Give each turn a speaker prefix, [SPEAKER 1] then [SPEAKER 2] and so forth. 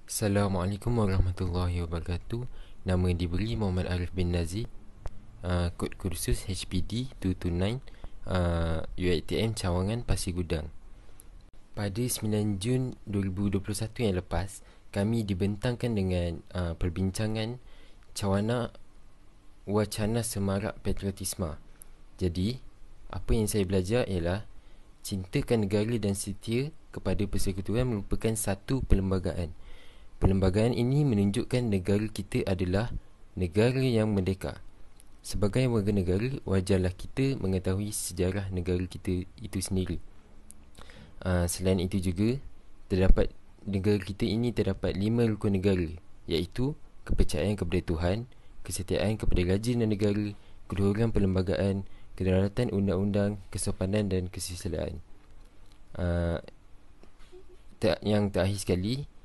[SPEAKER 1] Assalamualaikum warahmatullahi wabarakatuh. Nama diberi Muhammad Arif bin Nazir. Kod kursus HPD 229, UiTM Cawangan, Pasir Gudang. Pada 9 Jun 2021 yang lepas, kami dibentangkan dengan perbincangan Cawana Wacana Semarak Patriotisme. Jadi, apa yang saya belajar ialah cintakan negara dan setia kepada persekutuan merupakan satu perlembagaan. Perlembagaan ini menunjukkan negara kita adalah negara yang merdeka. Sebagai warga negara, wajarlah kita mengetahui sejarah negara kita itu sendiri. Selain itu juga, negara kita ini terdapat 5 rukun negara, iaitu kepercayaan kepada Tuhan, kesetiaan kepada raja dan negara, keluhuran perlembagaan, kedaulatan undang-undang, kesopanan dan kesusilaan. Yang terakhir sekali,